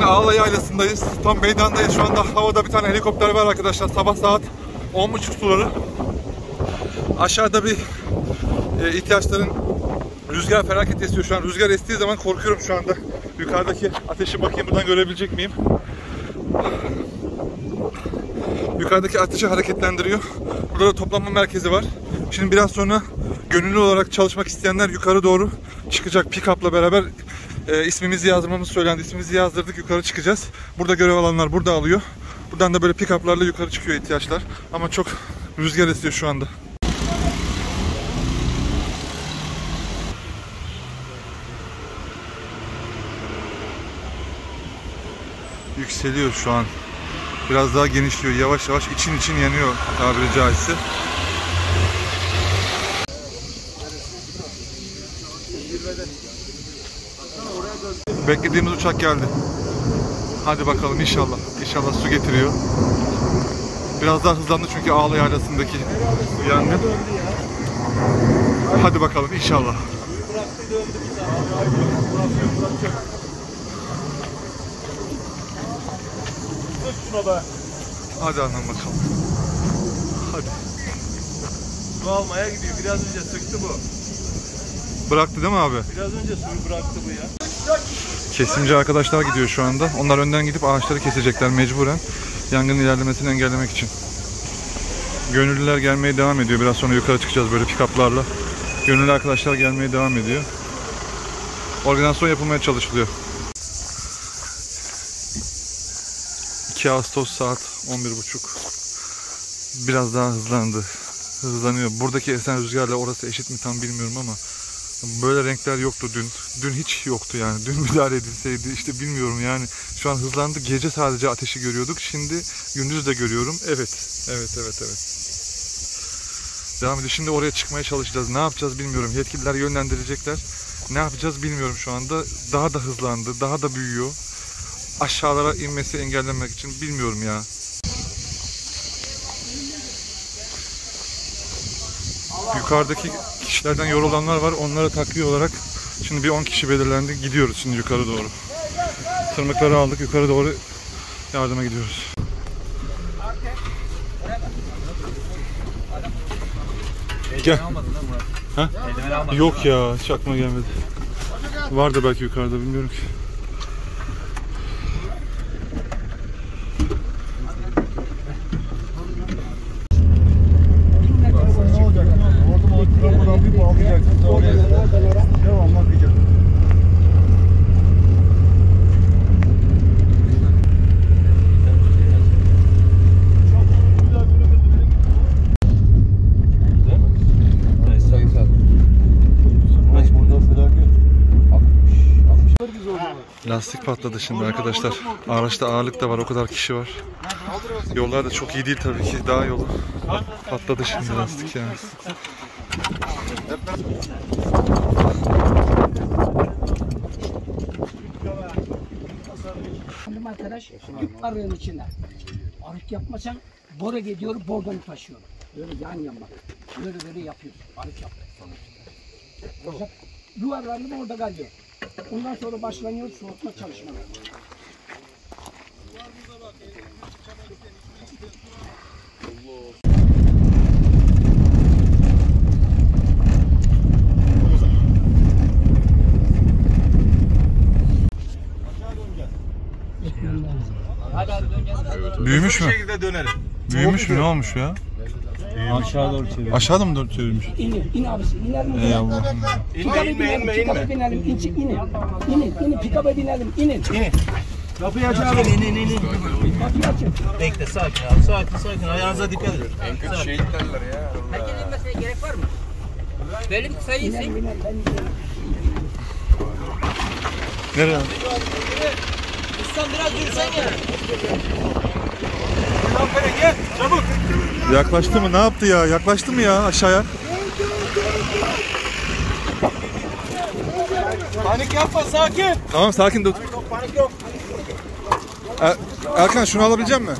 Ağla Yaylası'ndayız. Tam meydandayız şu anda. Havada bir tane helikopter var arkadaşlar. Sabah saat 10.30 suları. Aşağıda bir ihtiyaçların rüzgar felaket esiyor şu an. Rüzgar estiği zaman korkuyorum şu anda. Yukarıdaki ateşi bakayım buradan görebilecek miyim? Yukarıdaki ateşi hareketlendiriyor. Burada da toplanma merkezi var. Şimdi biraz sonra gönüllü olarak çalışmak isteyenler yukarı doğru çıkacak. Pick-up'la beraber ismimizi yazdırmamız söylendi. İsmimizi yazdırdık, yukarı çıkacağız. Burada görev alanlar burada alıyor. Buradan da böyle pick-up'larla yukarı çıkıyor ihtiyaçlar. Ama çok rüzgar esiyor şu anda. Yükseliyor şu an. Biraz daha genişliyor. Yavaş yavaş için yanıyor tabiri caizse. Beklediğimiz uçak geldi. Hadi bakalım inşallah. İnşallah su getiriyor. Biraz daha hızlandı çünkü Ağla Yaylası'ndaki yangın. Hadi bakalım inşallah. Hadi anam bakalım. Hadi. Su almaya gidiyor. Biraz önce sıktı bu. Bıraktı değil mi abi? Biraz önce suyu bıraktı bu ya. Kesimci arkadaşlar gidiyor şu anda. Onlar önden gidip ağaçları kesecekler mecburen. Yangının ilerlemesini engellemek için. Gönüllüler gelmeye devam ediyor. Biraz sonra yukarı çıkacağız böyle pick-up'larla. Gönüllü arkadaşlar gelmeye devam ediyor. Organizasyon yapılmaya çalışılıyor. 2 Ağustos saat 11.30. Biraz daha hızlandı. Hızlanıyor. Buradaki esen rüzgarla orası eşit mi tam bilmiyorum ama böyle renkler yoktu dün. Dün hiç yoktu yani. Dün müdahale edilseydi işte bilmiyorum yani. Şu an hızlandı. Gece sadece ateşi görüyorduk. Şimdi gündüz de görüyorum. Evet. Devam ediyor. Şimdi oraya çıkmaya çalışacağız. Ne yapacağız bilmiyorum. Yetkililer yönlendirecekler. Ne yapacağız bilmiyorum şu anda. Daha da hızlandı. Daha da büyüyor. Aşağılara inmesi engellenmek için bilmiyorum ya. Yukarıdaki kişilerden yorulanlar var. Onlara takviye olarak şimdi bir 10 kişi belirlendi. Gidiyoruz şimdi yukarı doğru. Tırmıkları aldık. Yukarı doğru yardıma gidiyoruz. Gel. Ha? Yok ya. Hiç aklıma gelmedi. Vardı belki yukarıda. Bilmiyorum ki. Lastik patladı şimdi arkadaşlar. Araçta ağırlık da var, o kadar kişi var. Yollar da çok iyi değil tabii ki. Dağ yolu. Patladı şimdi lastik yani. Arkadaş arığın içinde. Arık yapmasan bora gidiyor, bordan taşıyor. Böyle yan yan bak. Böyle yapıyoruz. Arık yaptık. Duvarlarını orada kalıyor. Ondan sonra başlanıyor soğutma çalışmaları. Büyümüş mü? Bu şekilde dönerim. Büyümüş mü? Ne olmuş ya? Aşağı doğru çevir. Aşağıda mı çevirmiş? İn abisi, iner mi? Ey Allah'ım. Pikaba binelim, inin. Pikaba binelim, inin. Kapıyı aç abi. İn. Kapıyı açın. Bekle, sakin abi. Sakin. Ayağınıza dikkat edin. En kötü şehit derler ya. Herkesin inmesine gerek var mı? Belli bir sayı Biner, ben gidelim. Nereye? Ustam biraz yürüsen ya. Gel, çabuk. Yaklaştı mı? Ne yaptı ya? Yaklaştı mı ya aşağıya? Panik yapma, sakin. Tamam sakin dur. Panik yok. Erkan şunu alabilecek misin?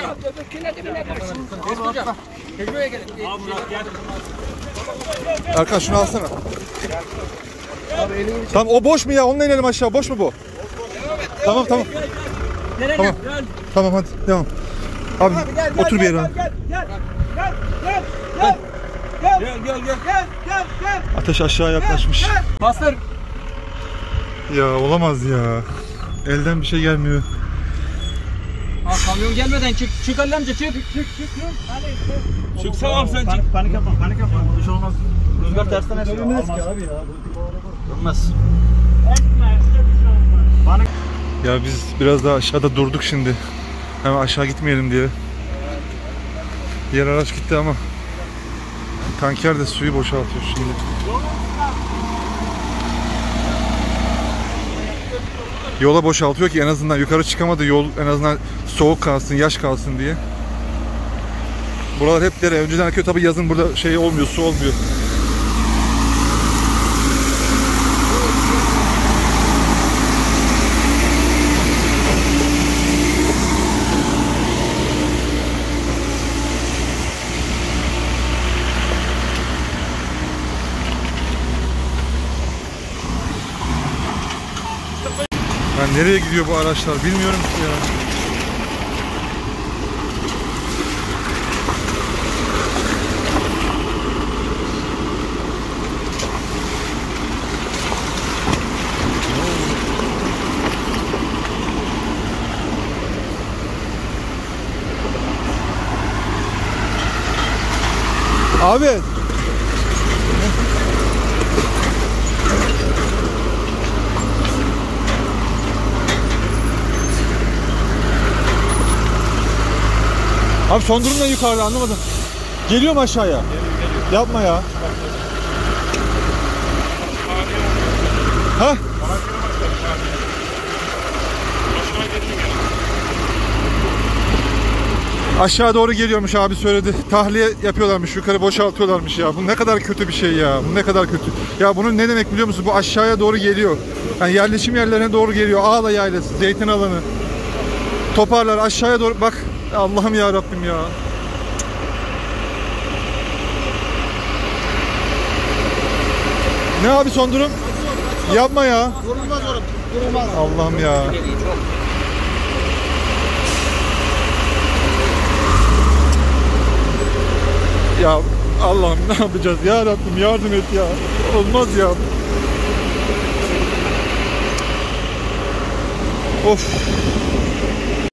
Erkan şunu alsana. Tamam o boş mu ya? Onunla inelim aşağı. Boş mu bu? Tamam tamam. Tamam. Tamam hadi devam. Abi otur bir yere. Abi. Ateş aşağı yaklaşmış. Bastır. Ya olamaz ya. Elden bir şey gelmiyor. Ha, kamyon gelmeden çık. Çık Ali amca çık. Çıksana abi sen çık. Panik yapma. Bir şey olmaz. Rüzgar tersten esiyor. Olmaz ki abi ya. Olmaz. Ya biz biraz daha aşağıda durduk şimdi. Hemen aşağı gitmeyelim diye. Diğer araç gitti ama tanker de suyu boşaltıyor şimdi. Yola boşaltıyor ki en azından yukarı çıkamadı, yol en azından soğuk kalsın, yaş kalsın diye. Buralar hep dere. Önceden akıyor tabii, yazın burada şey olmuyor, su olmuyor. Yani nereye gidiyor bu araçlar bilmiyorum ki ya. Abi. Abi son durum ne yukarıda, anlamadım. Geliyor mu aşağıya? Geliyor. Yapma ya. Ha? Aşağı doğru geliyormuş, abi söyledi. Tahliye yapıyorlarmış, yukarı boşaltıyorlarmış ya. Bu ne kadar kötü bir şey ya. Bu ne kadar kötü. Ya bunun ne demek biliyor musun? Bu aşağıya doğru geliyor. Yani yerleşim yerlerine doğru geliyor. Ağla Yaylası, zeytin alanı. Toparlar aşağıya doğru. Bak Allah'ım ya Rabbim ya. Ne abi son durum? Yapma ya. Allah'ım ya. Ya Allah'ım ne yapacağız ya Rabbim, yardım et ya. Olmaz ya. Of.